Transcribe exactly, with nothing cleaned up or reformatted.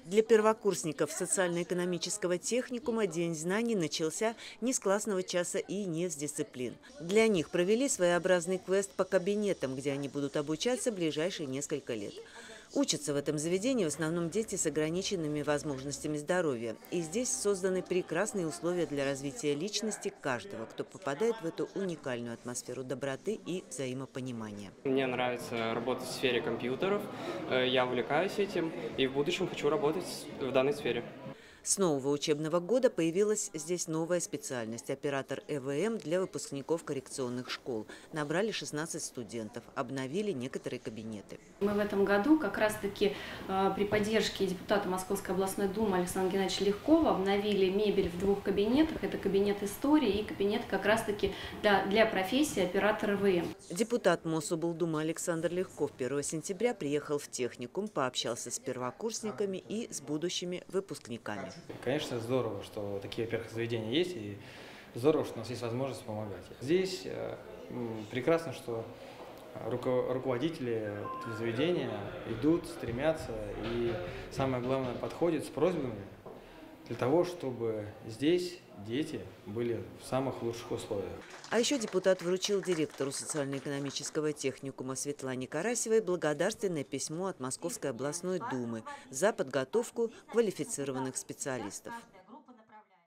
Для первокурсников социально-экономического техникума День знаний начался не с классного часа и не с дисциплин. Для них провели своеобразный квест по кабинетам, где они будут обучаться ближайшие несколько лет. Учатся в этом заведении в основном дети с ограниченными возможностями здоровья. И здесь созданы прекрасные условия для развития личности каждого, кто попадает в эту уникальную атмосферу доброты и взаимопонимания. Мне нравится работать в сфере компьютеров, я увлекаюсь этим и в будущем хочу работать в данной сфере. С нового учебного года появилась здесь новая специальность – оператор э вэ эм для выпускников коррекционных школ. Набрали шестнадцать студентов, обновили некоторые кабинеты. Мы в этом году как раз-таки э, при поддержке депутата Московской областной думы Александра Геннадьевича Легкова обновили мебель в двух кабинетах. Это кабинет истории и кабинет как раз-таки для, для профессии оператора э вэ эм. Депутат Мособлдумы Александр Легков первого сентября приехал в техникум, пообщался с первокурсниками и с будущими выпускниками. Конечно, здорово, что такие, во-первых, заведения есть, и здорово, что у нас есть возможность помогать. Здесь э, прекрасно, что руко руководители заведения идут, стремятся и, самое главное, подходят с просьбами для того, чтобы здесь дети были в самых лучших условиях. А еще депутат вручил директору социально-экономического техникума Светлане Карасевой благодарственное письмо от Московской областной думы за подготовку квалифицированных специалистов.